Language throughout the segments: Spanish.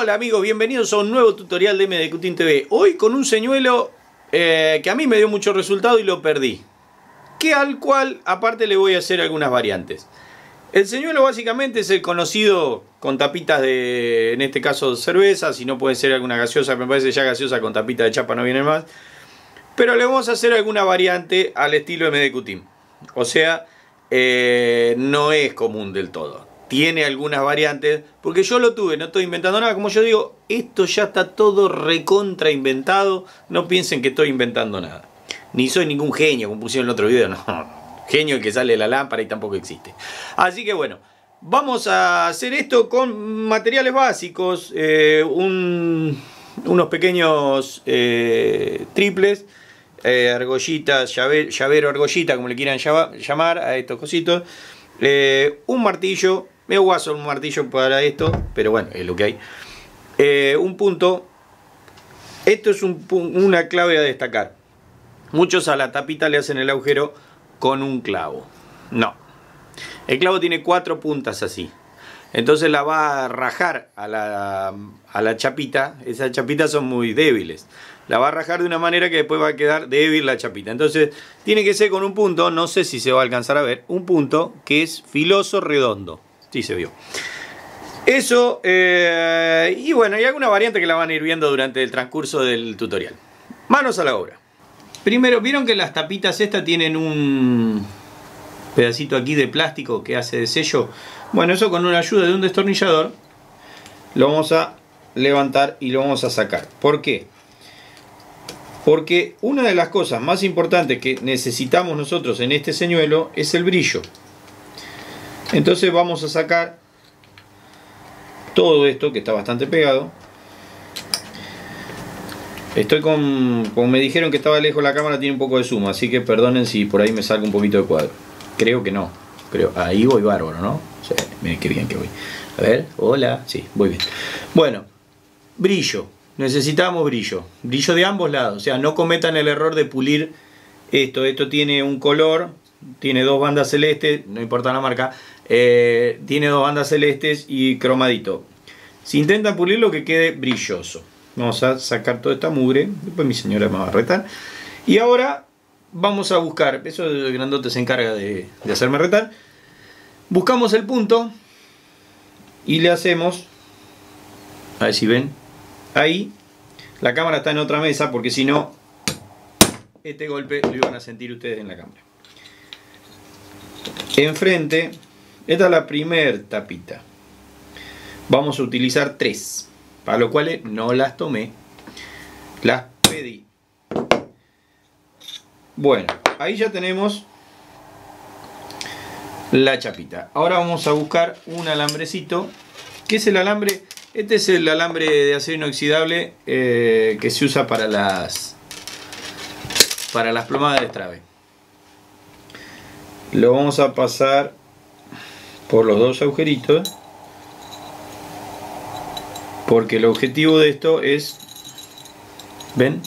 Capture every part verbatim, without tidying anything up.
Hola amigos, bienvenidos a un nuevo tutorial de M D Cutting T V. Hoy con un señuelo eh, que a mí me dio mucho resultado y lo perdí. Que al cual aparte le voy a hacer algunas variantes. El señuelo básicamente es el conocido con tapitas de, en este caso, cerveza. Si no puede ser alguna gaseosa, me parece ya gaseosa con tapita de chapa no viene más. Pero le vamos a hacer alguna variante al estilo M D Cutting. O sea, eh, no es común del todo. Tiene algunas variantes, porque yo lo tuve, no estoy inventando nada. Como yo digo, esto ya está todo recontra inventado. No piensen que estoy inventando nada. Ni soy ningún genio, como pusieron en el otro video, no. Genio el que sale de la lámpara y tampoco existe. Así que bueno, vamos a hacer esto con materiales básicos. Eh, un, unos pequeños eh, triples. Eh, argollitas, llave, llavero, argollita, como le quieran llamar a estos cositos. Eh, un martillo. Me voy a hacer un martillo para esto, pero bueno, es lo que hay. Eh, un punto. Esto es un, una clave a destacar. Muchos a la tapita le hacen el agujero con un clavo. No. El clavo tiene cuatro puntas así. Entonces la va a rajar a la, a la chapita. Esas chapitas son muy débiles. La va a rajar de una manera que después va a quedar débil la chapita. Entonces tiene que ser con un punto, no sé si se va a alcanzar a ver, un punto que es filoso redondo. Sí se vio. Eso, eh, y bueno, hay alguna variante que la van a ir viendo durante el transcurso del tutorial. Manos a la obra. Primero, ¿vieron que las tapitas estas tienen un pedacito aquí de plástico que hace de sello? Bueno, eso con una ayuda de un destornillador lo vamos a levantar y lo vamos a sacar. ¿Por qué? Porque una de las cosas más importantes que necesitamos nosotros en este señuelo es el brillo. Entonces vamos a sacar todo esto que está bastante pegado. Estoy con... Como me dijeron que estaba lejos la cámara, tiene un poco de zoom, así que perdonen si por ahí me salga un poquito de cuadro. Creo que no. Creo, ahí voy bárbaro, ¿no? Sí, miren qué bien que voy. A ver, hola. Sí, voy bien. Bueno, brillo. Necesitamos brillo. Brillo de ambos lados. O sea, no cometan el error de pulir esto. Esto tiene un color, tiene dos bandas celestes, no importa la marca. Eh, tiene dos bandas celestes y cromadito. Si intentan pulirlo, que quede brilloso. Vamos a sacar toda esta mugre. Después mi señora me va a retar. Y ahora vamos a buscar. Eso el grandote se encarga de, de hacerme retar. Buscamos el punto y le hacemos. A ver si ven. Ahí. La cámara está en otra mesa, porque si no, este golpe lo iban a sentir ustedes en la cámara. Enfrente. Esta es la primer tapita. Vamos a utilizar tres. Para lo cual no las tomé. Las pedí. Bueno, ahí ya tenemos la chapita. Ahora vamos a buscar un alambrecito. ¿Qué es el alambre? Este es el alambre de acero inoxidable eh, que se usa para las para las plomadas de estrabe. Lo vamos a pasar por los dos agujeritos, porque el objetivo de esto es, ¿ven?,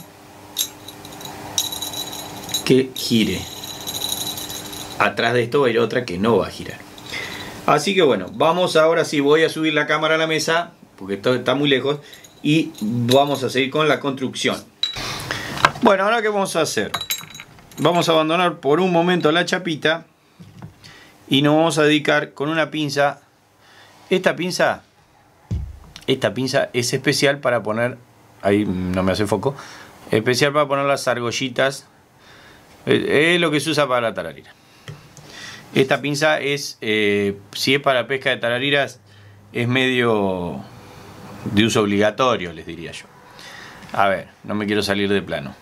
que gire. Atrás de esto va a ir otra que no va a girar. Así que bueno, vamos ahora sí, voy a subir la cámara a la mesa, porque esto está muy lejos, y vamos a seguir con la construcción. Bueno, ahora ¿qué vamos a hacer? Vamos a abandonar por un momento la chapita y nos vamos a dedicar con una pinza. Esta pinza, esta pinza es especial para poner, ahí no me hace foco, especial para poner las argollitas. Es lo que se usa para la tararira. Esta pinza es, eh, si es para pesca de tarariras, es medio de uso obligatorio, les diría yo. A ver, no me quiero salir de plano.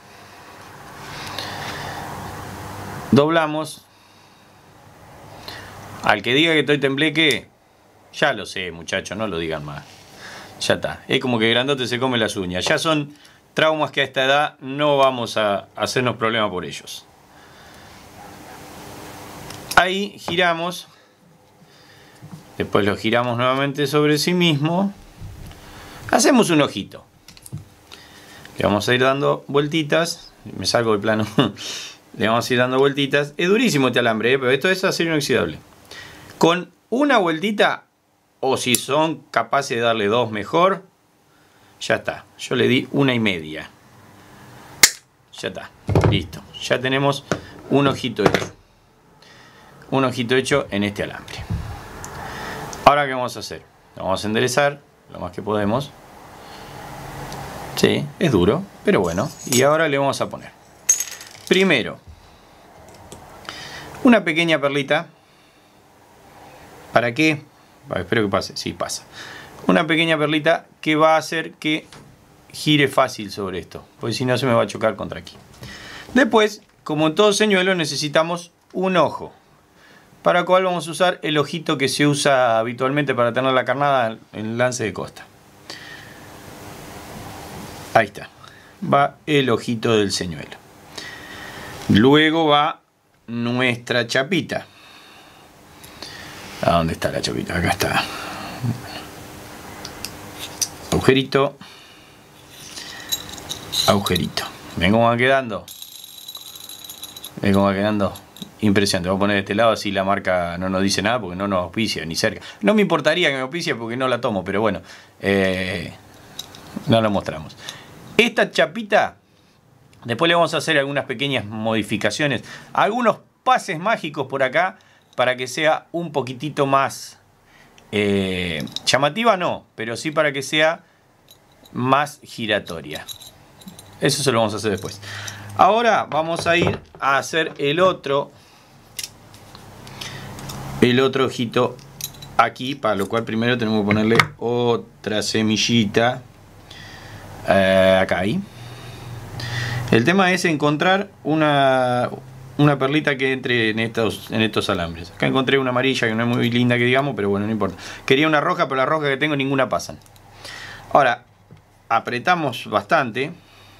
Doblamos. Al que diga que estoy tembleque, ya lo sé, muchachos, no lo digan más. Ya está. Es como que grandote se come las uñas. Ya son traumas que a esta edad no vamos a hacernos problema por ellos. Ahí giramos. Después lo giramos nuevamente sobre sí mismo. Hacemos un ojito. Le vamos a ir dando vueltitas. Me salgo del plano. Le vamos a ir dando vueltitas. Es durísimo este alambre, ¿eh? Pero esto es acero inoxidable. Con una vueltita, o si son capaces de darle dos, mejor. Ya está. Yo le di una y media. Ya está. Listo. Ya tenemos un ojito hecho. Un ojito hecho en este alambre. Ahora, ¿qué vamos a hacer? Lo vamos a enderezar lo más que podemos. Sí, es duro, pero bueno. Y ahora le vamos a poner, primero, una pequeña perlita. ¿Para qué? Bueno, espero que pase. Sí, pasa. Una pequeña perlita que va a hacer que gire fácil sobre esto, porque si no se me va a chocar contra aquí. Después, como en todo señuelo, necesitamos un ojo, para el cual vamos a usar el ojito que se usa habitualmente para tener la carnada en el lance de costa. Ahí está. Va el ojito del señuelo. Luego va nuestra chapita. ¿A dónde está la chapita? Acá está. Agujerito. Agujerito. ¿Ven cómo va quedando? ¿Ven cómo va quedando? Impresionante. Voy a poner de este lado, así la marca no nos dice nada porque no nos auspicia ni cerca. No me importaría que me auspicie porque no la tomo, pero bueno, eh, no la mostramos. Esta chapita, después le vamos a hacer algunas pequeñas modificaciones, algunos pases mágicos por acá para que sea un poquitito más eh, llamativa, no, pero sí para que sea más giratoria. Eso se lo vamos a hacer después. Ahora vamos a ir a hacer el otro el otro ojito aquí, para lo cual primero tenemos que ponerle otra semillita eh, acá ahí. El tema es encontrar una una perlita que entre en estos en estos alambres. Acá encontré una amarilla que no es muy linda que digamos, pero bueno, no importa. Quería una roja, pero la roja que tengo ninguna pasan. Ahora apretamos bastante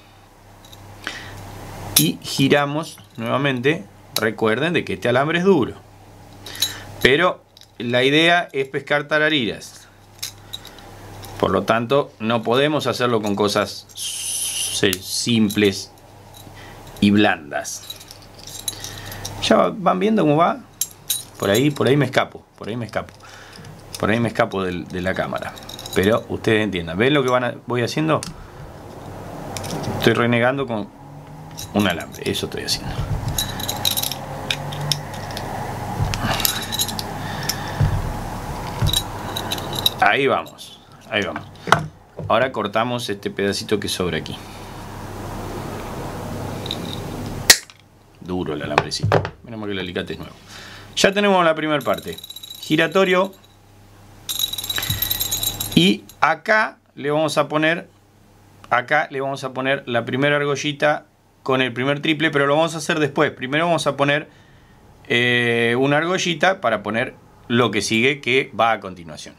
y giramos nuevamente. Recuerden de que este alambre es duro, pero la idea es pescar tarariras, por lo tanto no podemos hacerlo con cosas simples y blandas. Ya van viendo cómo va. Por ahí, por ahí me escapo, por ahí me escapo, por ahí me escapo de, de la cámara, pero ustedes entiendan. ¿Ven lo que van a, voy haciendo? Estoy renegando con un alambre, eso estoy haciendo. Ahí vamos, ahí vamos. Ahora cortamos este pedacito que sobra aquí. Duro el alambrecito. Menos mal que el alicate es nuevo. Ya tenemos la primera parte. Giratorio. Y acá le vamos a poner, acá le vamos a poner la primera argollita con el primer triple, pero lo vamos a hacer después. Primero vamos a poner eh, una argollita para poner lo que sigue, que va a continuación.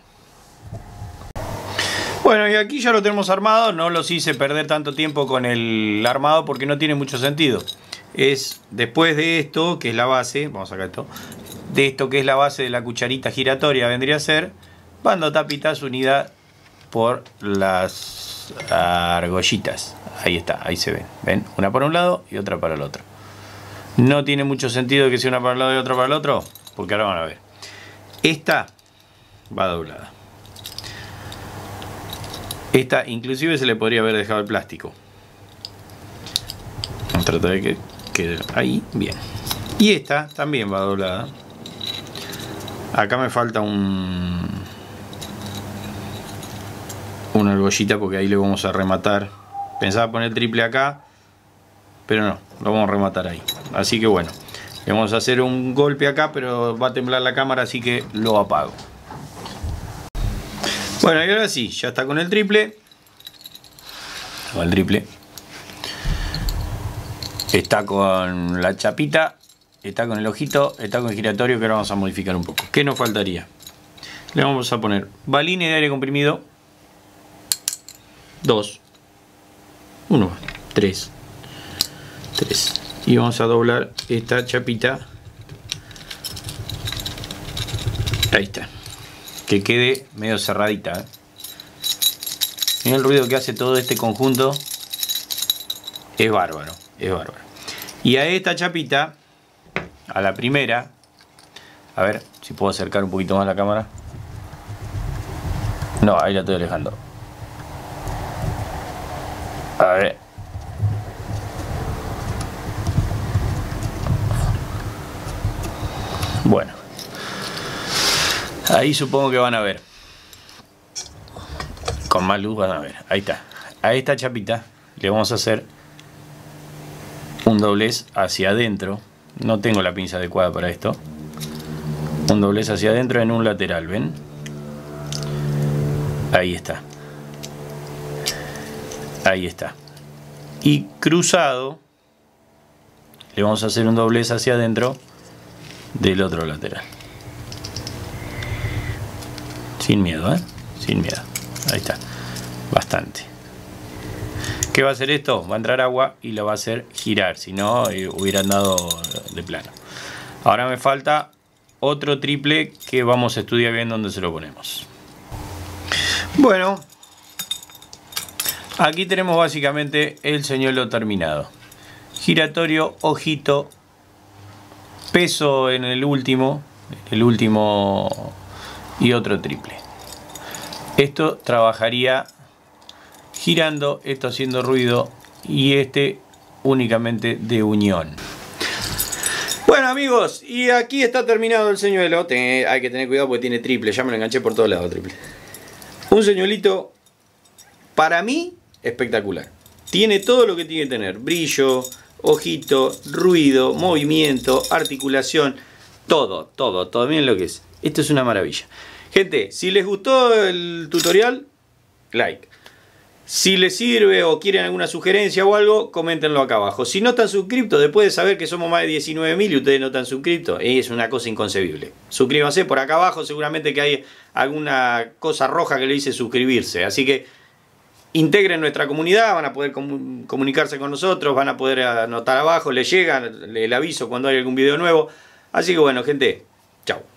Bueno, y aquí ya lo tenemos armado. No los hice perder tanto tiempo con el armado porque no tiene mucho sentido. Es después de esto, que es la base, vamos a sacar esto, de esto que es la base de la cucharita giratoria, vendría a ser bando tapitas unida por las argollitas. Ahí está, ahí se ven. ¿Ven? Una para un lado y otra para el otro. No tiene mucho sentido que sea una para el lado y otra para el otro, porque ahora van a ver. Esta va doblada. Esta inclusive se le podría haber dejado el plástico. Vamos a tratar de que quede ahí, bien. Y esta también va doblada. Acá me falta un una argollita porque ahí le vamos a rematar. Pensaba poner triple acá, pero no, lo vamos a rematar ahí. Así que bueno, le vamos a hacer un golpe acá, pero va a temblar la cámara, así que lo apago. Bueno, y ahora sí, ya está con el triple. O el triple. Está con la chapita. Está con el ojito. Está con el giratorio, que ahora vamos a modificar un poco. ¿Qué nos faltaría? Le vamos a poner balines de aire comprimido. Dos. Uno. Tres. Tres. Y vamos a doblar esta chapita. Ahí está. Que quede medio cerradita, ¿eh? Miren el ruido que hace todo este conjunto. Es bárbaro, es bárbaro. Y a esta chapita, a la primera, a ver si puedo acercar un poquito más la cámara. No, ahí la estoy alejando. A ver. Bueno. Ahí supongo que van a ver. Con más luz van a ver. Ahí está. A esta chapita le vamos a hacer un doblez hacia adentro. No tengo la pinza adecuada para esto. Un doblez hacia adentro en un lateral, ¿ven? Ahí está. Ahí está. Y cruzado le vamos a hacer un doblez hacia adentro del otro lateral. Sin miedo, ¿eh? Sin miedo. Ahí está. Bastante. ¿Qué va a hacer esto? Va a entrar agua y lo va a hacer girar. Si no, hubiera andado de plano. Ahora me falta otro triple que vamos a estudiar bien dónde se lo ponemos. Bueno. Aquí tenemos básicamente el señuelo terminado. Giratorio, ojito, peso en el último, el último y otro triple. Esto trabajaría girando, esto haciendo ruido y este únicamente de unión. Bueno amigos, y aquí está terminado el señuelo. Ten, hay que tener cuidado porque tiene triple, ya me lo enganché por todos lados triple. Un señuelito para mí espectacular. Tiene todo lo que tiene que tener: brillo, ojito, ruido, movimiento, articulación, todo, todo, todo. Miren lo que es. Esto es una maravilla. Gente, si les gustó el tutorial, like. Si les sirve o quieren alguna sugerencia o algo, coméntenlo acá abajo. Si no están suscriptos, después de saber que somos más de diecinueve mil y ustedes no están suscriptos, es una cosa inconcebible. Suscríbanse por acá abajo, seguramente que hay alguna cosa roja que le dice suscribirse. Así que integren nuestra comunidad, van a poder comun comunicarse con nosotros, van a poder anotar abajo, les llega el aviso cuando hay algún video nuevo. Así que bueno, gente, chao.